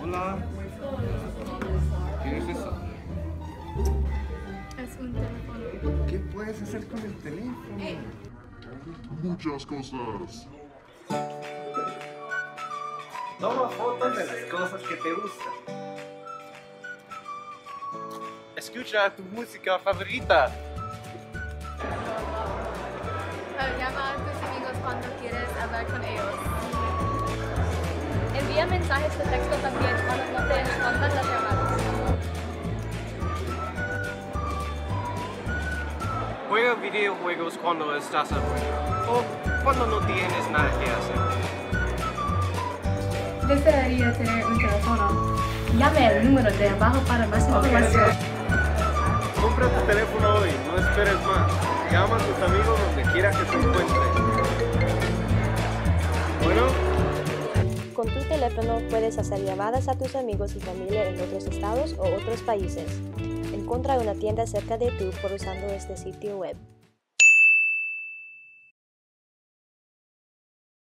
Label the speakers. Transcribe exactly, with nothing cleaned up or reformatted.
Speaker 1: Hola. ¿Qué es eso?
Speaker 2: Es un teléfono.
Speaker 1: ¿Qué puedes hacer con el teléfono?
Speaker 3: Muchas cosas.
Speaker 1: Toma fotos de las cosas que te gustan. Escucha tu música favorita.
Speaker 2: Uh, llama a tus amigos cuando quieres hablar con ellos.
Speaker 4: Envía mensajes de texto también cuando no te respondan las llamadas.
Speaker 1: Juega videojuegos cuando estás aburrido o cuando no tienes nada que hacer.
Speaker 2: Desearía tener un teléfono. Llame al número de abajo para más información.
Speaker 1: Compra tu teléfono hoy, no esperes más. Llama a tus amigos donde quiera que se encuentren. Bueno.
Speaker 4: Con tu teléfono puedes hacer llamadas a tus amigos y familia en otros estados o otros países. Encuentra una tienda cerca de ti por usando este sitio web.